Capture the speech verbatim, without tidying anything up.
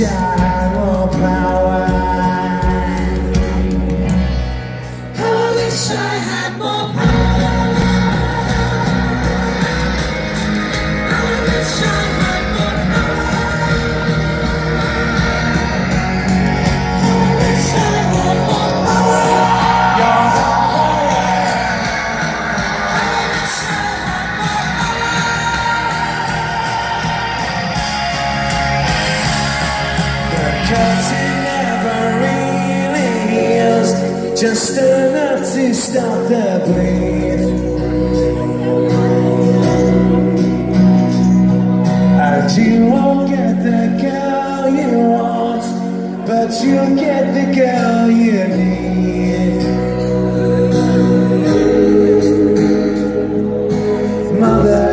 wish I had more power. I wish I had more power. I wish I had more power. I wish I had more power. Your power. I wish I had more power. The curtain never really heals, just enough to stop the bleed. And you won't get the girl you want, but you'll get the girl you need. Mother